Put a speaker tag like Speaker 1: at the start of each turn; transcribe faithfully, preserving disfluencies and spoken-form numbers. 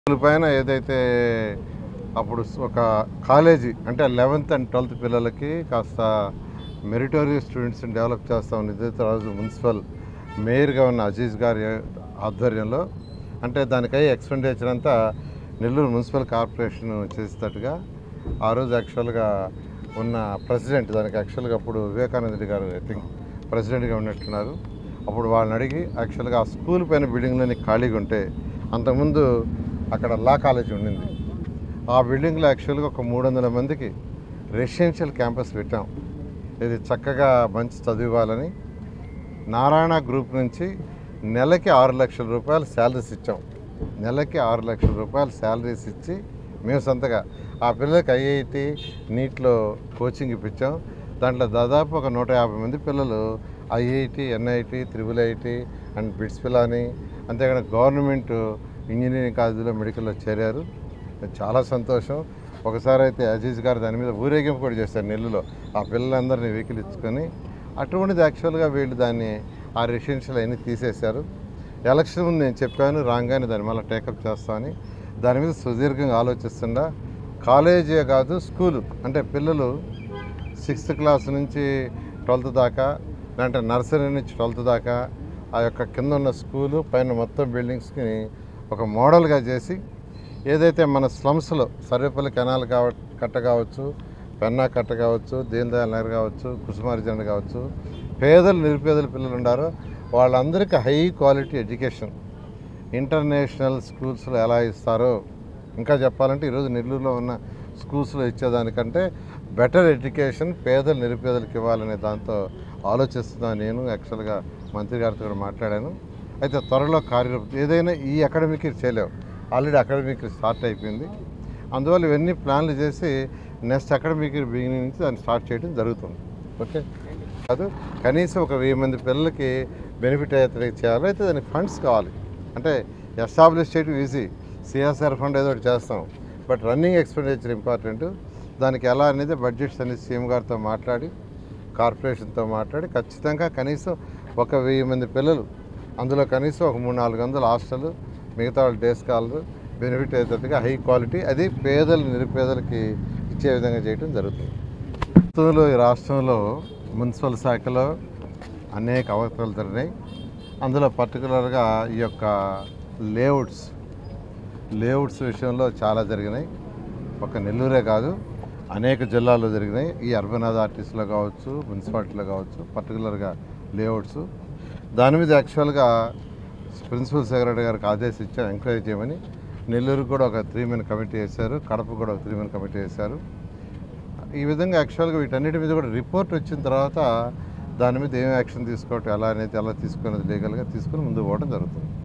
Speaker 1: పైన ఏదైతే అప్పుడు ఒక కాలేజీ అంటే లెవెన్త్ అండ్ ట్వెల్త్ పిల్లలకి కాస్త మెరిటోరియస్ స్టూడెంట్స్ని డెవలప్ చేస్తామని ఏదైతే రోజు మున్సిపల్ మేయర్గా ఉన్న అజీజ్ గారి ఆధ్వర్యంలో అంటే దానికై ఎక్స్పెండిచర్ అంతా నెల్లూరు మున్సిపల్ కార్పొరేషన్ చేసేటట్టుగా ఆ రోజు యాక్చువల్గా ఉన్న ప్రెసిడెంట్ దానికి యాక్చువల్గా అప్పుడు వివేకానంద రెడ్డి గారు ఐ థింక్ ప్రెసిడెంట్గా ఉన్నట్టున్నారు. అప్పుడు వాళ్ళని అడిగి యాక్చువల్గా ఆ స్కూల్ పైన బిల్డింగ్లోని ఖాళీగా ఉంటే అంతకుముందు అక్కడ లా కాలేజ్ ఉండింది. ఆ బిల్డింగ్లో యాక్చువల్గా ఒక మూడు వందల మందికి రెసిడెన్షియల్ క్యాంపస్ పెట్టాం. ఇది చక్కగా మంచి చదివాలని నారాయణ గ్రూప్ నుంచి నెలకి ఆరు లక్షల రూపాయలు శాలరీస్ ఇచ్చాం. నెలకి ఆరు లక్షల రూపాయలు శాలరీస్ ఇచ్చి మేము సొంతగా ఆ పిల్లలకి ఐఐటి నీట్లో కోచింగ్ ఇప్పించాం. దాంట్లో దాదాపు ఒక నూట యాభై మంది పిల్లలు IIT NIT triple IT and BITS Pilani అంతేకాని గవర్నమెంట్ ఇంజనీరింగ్ కాలేజీలో మెడికల్లో చేరారు. చాలా సంతోషం. ఒకసారి అయితే అజీజ్ గారు దాని మీద ఊరేగింపు కూడా చేశారు నెల్లూరులో ఆ పిల్లలందరినీ వెహికల్ ఇచ్చుకొని. అటువంటిది యాక్చువల్గా వీళ్ళు దాన్ని ఆ రెసిడెన్షియల్ అన్నీ తీసేశారు. ఎలక్షన్ ముందు నేను చెప్పాను రాగానే దాని మళ్ళీ టేకప్ చేస్తామని. దాని మీద సుదీర్ఘంగా ఆలోచిస్తుండా కాలేజీ కాదు స్కూలు అంటే పిల్లలు సిక్స్త్ క్లాస్ నుంచి ట్వెల్త్ దాకా అంటే నర్సరీ నుంచి ట్వెల్త్ దాకా ఆ యొక్క కింద ఉన్న స్కూలు పైన మొత్తం బిల్డింగ్స్కి ఒక మోడల్గా చేసి ఏదైతే మన స్లమ్స్లో సర్వేపల్లి కెనాల్ కావ కట్ట కావచ్చు, పెన్నా కట్ట కావచ్చు, దీన్ దయాళ్ నగర్ కావచ్చు, కుసుమార్జన కావచ్చు, పేదలు నిరుపేదల పిల్లలు ఉన్నారో వాళ్ళందరికీ హై క్వాలిటీ ఎడ్యుకేషన్ ఇంటర్నేషనల్ స్కూల్స్లో ఎలా ఇస్తారో ఇంకా చెప్పాలంటే ఈరోజు నెల్లూరులో ఉన్న స్కూల్స్లో ఇచ్చేదానికంటే బెటర్ ఎడ్యుకేషన్ పేదలు నిరుపేదలకు ఇవ్వాలనే దాంతో ఆలోచిస్తున్నాను. నేను యాక్చువల్గా మంత్రి గారితో కూడా మాట్లాడాను. అయితే త్వరలో కార్యరూపం ఏదైనా ఈ అకాడమిక్ చేయలేవు, ఆల్రెడీ అకాడమిక్ స్టార్ట్ అయిపోయింది. అందువల్ల ఇవన్నీ ప్లాన్లు చేసి నెక్స్ట్ అకాడమిక్ బిగినింగ్ నుంచి దాన్ని స్టార్ట్ చేయడం జరుగుతుంది. ఓకే కాదు కనీసం ఒక వెయ్యి మంది పిల్లలకి బెనిఫిట్ అయ్యేది చేయాలి. అయితే దానికి ఫండ్స్ కావాలి. అంటే ఎస్టాబ్లిష్ చేయడం ఈజీ, సిఎస్ఆర్ ఫండ్ ఏదో ఒకటి చేస్తాం, బట్ రన్నింగ్ ఎక్స్పెండిచర్ ఇంపార్టెంట్. దానికి ఎలా అనేది బడ్జెట్స్ అనేది సీఎం గారితో మాట్లాడి కార్పొరేషన్తో మాట్లాడి ఖచ్చితంగా కనీసం ఒక వెయ్యి మంది పిల్లలు అందులో కనీసం ఒక మూడు నాలుగు వందల హాస్టల్ మిగతా వాళ్ళు డే స్కాలర్ బెనిఫిట్ అయ్యేటట్టుగా హై క్వాలిటీ అది పేదలు నిరుపేదలకి ఇచ్చే విధంగా చేయడం జరుగుతుంది. ప్రస్తుతంలో ఈ రాష్ట్రంలో మున్సిపల్ శాఖలో అనేక అవకతవకలు జరిగినాయి. అందులో పర్టికులర్గా ఈ యొక్క లేఅవుట్స్ లేఅవుట్స్ విషయంలో చాలా జరిగినాయి. ఒక నెల్లూరే కాదు అనేక జిల్లాల్లో జరిగినాయి. ఈ అర్బన్ అథారిటీస్లో కావచ్చు, మున్సిపాలిటీలో కావచ్చు, పర్టికులర్గా లేఅవుట్స్. దాని మీద యాక్చువల్గా ప్రిన్సిపల్ సెక్రటరీ గారికి ఆదేశించారు ఎంక్వైరీ చేయమని. నెల్లూరు కూడా ఒక త్రీ మెన్ కమిటీ వేశారు, కడప కూడా ఒక త్రీ మెన్ కమిటీ వేశారు. ఈ విధంగా యాక్చువల్గా వీటన్నిటి మీద కూడా రిపోర్ట్ వచ్చిన తర్వాత దాని మీద ఏం యాక్షన్ తీసుకోవటం ఎలా అనేది ఎలా తీసుకునేది లీగల్గా తీసుకుని ముందుకు పోవడం జరుగుతుంది.